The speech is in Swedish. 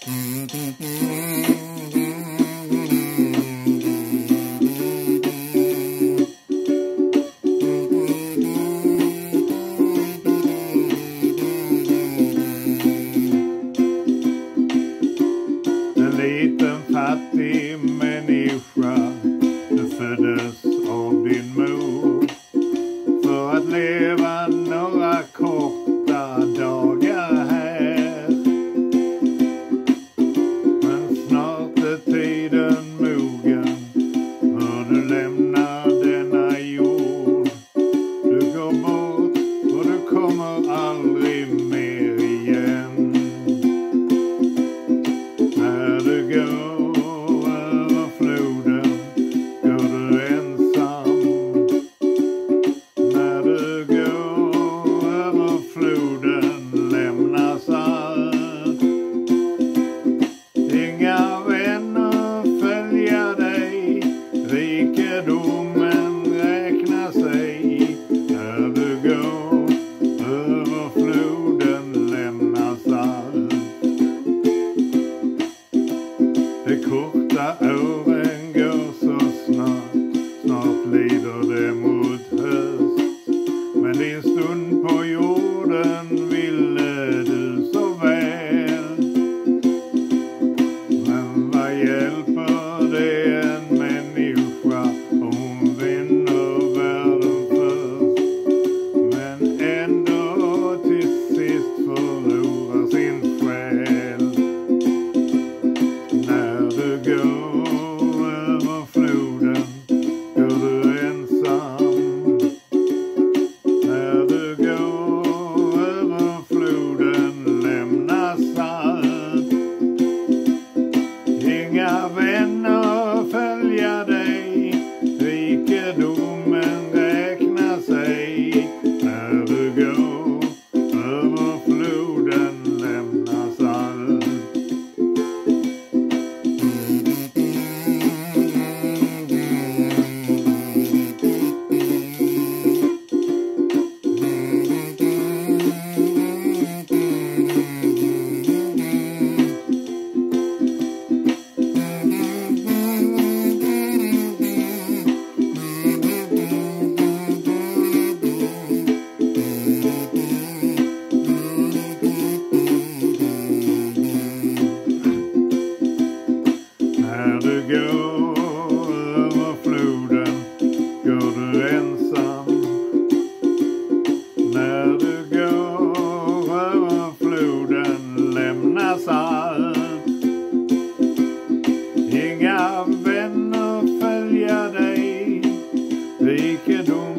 En liten fattig människa, du föddes av din mor för att leva några korta dagar här. Men snart är tiden mogen för du lämnar denna jord. Du går bort och du kommer aldrig mer igen. När du går över floden går du ensam. När du går över floden lämnas allt. Inga vänner följa dig, rikedomen räknar sig. När du går över floden lämnas allt. De korta åren går så snart, snart lider det mot höst. Men din stund på jorden ville du så väl. Men vad hjälper det en människa om hon vinner världen först, men ändå till sist förlorar sin själ? När du går över floden går du ensam. När du går över floden lämnas allt. Inga vänner följa dig, rikedomen räknar sig. När du går över floden lämnas allt. När du går över floden går du ensam. När du går över floden lämnas allt. Inga vänner följa dig, rikedom